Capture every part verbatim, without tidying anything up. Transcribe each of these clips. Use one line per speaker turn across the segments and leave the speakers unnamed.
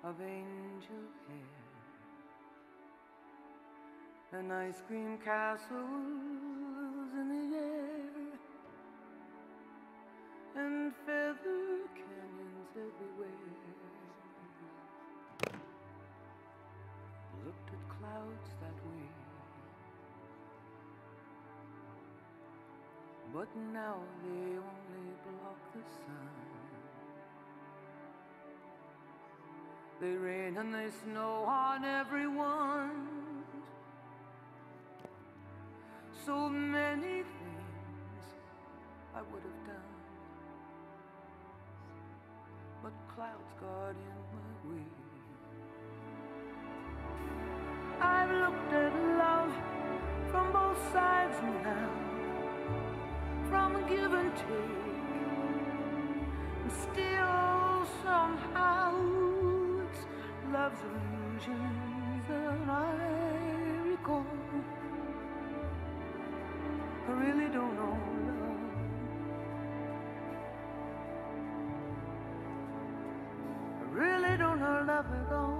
of angel hair and ice cream castles in the air and feather canyons everywhere. Looked at clouds that way, but now they only block the sun. They rain and they snow on everyone. So many things I would have done, but clouds got in my way. I've looked at love from both sides now, from give and take, and still somehow it's love's illusions that I recall. I really don't know love. I really don't know love at all.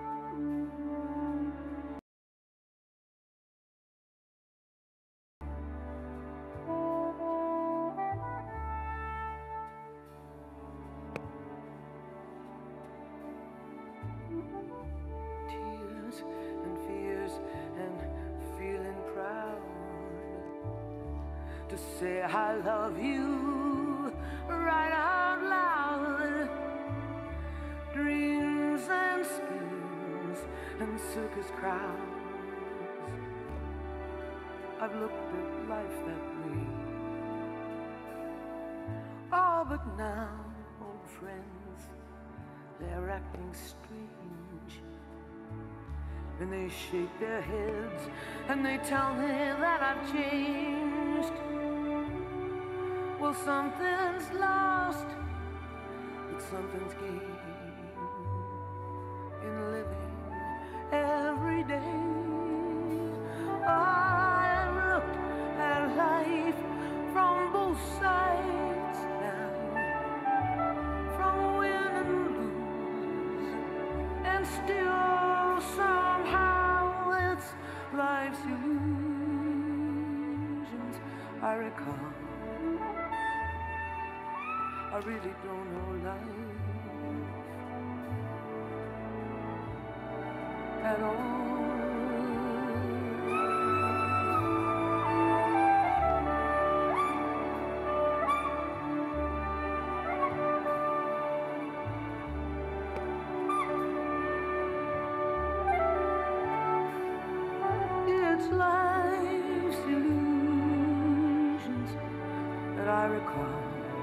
Tears and fears and feeling proud to say I love you right out loud. Dreams and schemes and circus crowds, I've looked at life that way. Oh, but now, old friends, they're acting strange, and they shake their heads and they tell me that I've changed. Well, something's lost, but something's gained in living every day. I've looked at life from both sides now, from win and lose, and still somehow it's life's illusions I recall. I really don't know life at all. It's life's illusions that I recall.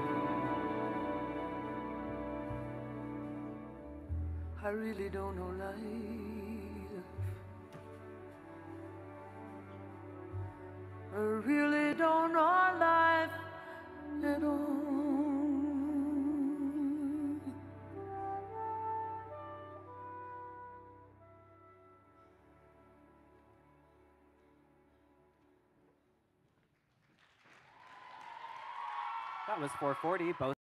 I really don't know life. I really don't know life at all.
That was four forty, both